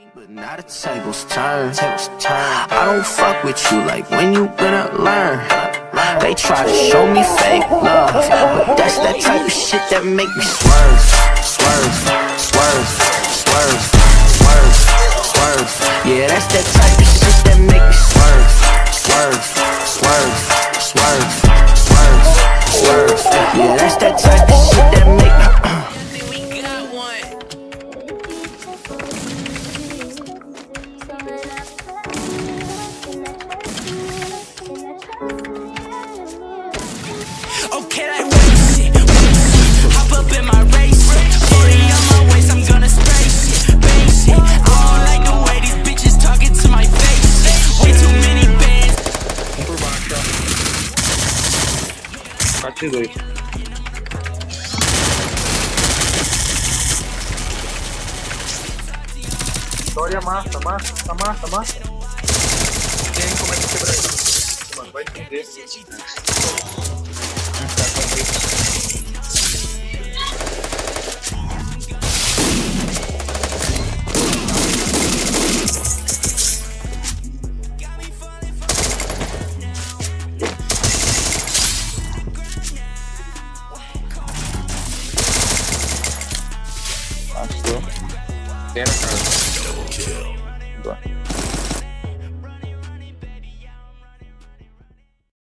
But now the tables turn. I don't fuck with you like when you gonna learn. They try to show me fake love, but that's that type of shit that make me swerve, swerve, swerve, swerve, swerve, swerve. Yeah, that's that type of shit that make me swerve, swerve, swerve, swerve, swerve, swerve. Yeah, that's that type of shit that make me okay, like waste it, hop up in my race, 40 on my waist, I'm gonna space it, base it. I don't like the way these bitches talking to my face, way too many bands. Por baixo, ó. 4-2. História massa, massa, massa, massa. Quem começa a quebrar isso? Mano, vai entender. Passou. Pena, cara. Boa.